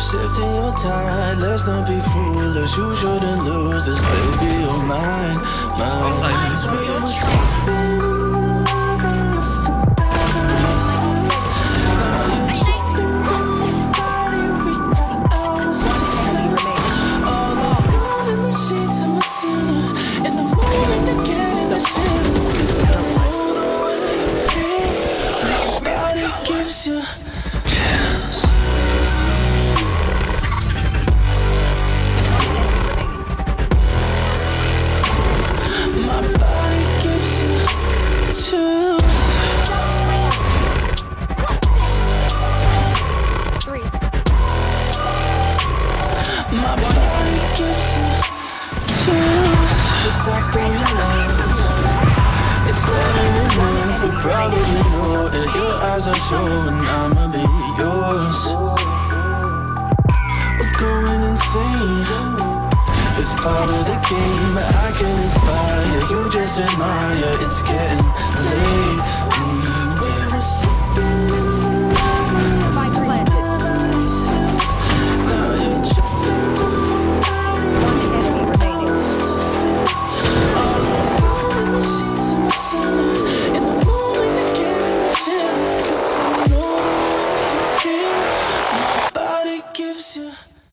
shifting your tide. Let's not be foolish. You shouldn't lose this, baby. You're mine, mine. We were sleeping in the library of the past. Now you're tripping to my body. We got hours to fill. All alone in the sheets of my cedar. In the moment you're getting the shivers, 'cause I know the way you feel. Nobody gives you chills. My body gives you chills. 3. My body gives you chills. Just after your love, it's never enough. We probably know it. Your eyes are showing I'ma be yours. We're going insane. It's part of the game. I can inspire, you just admire. It's getting late.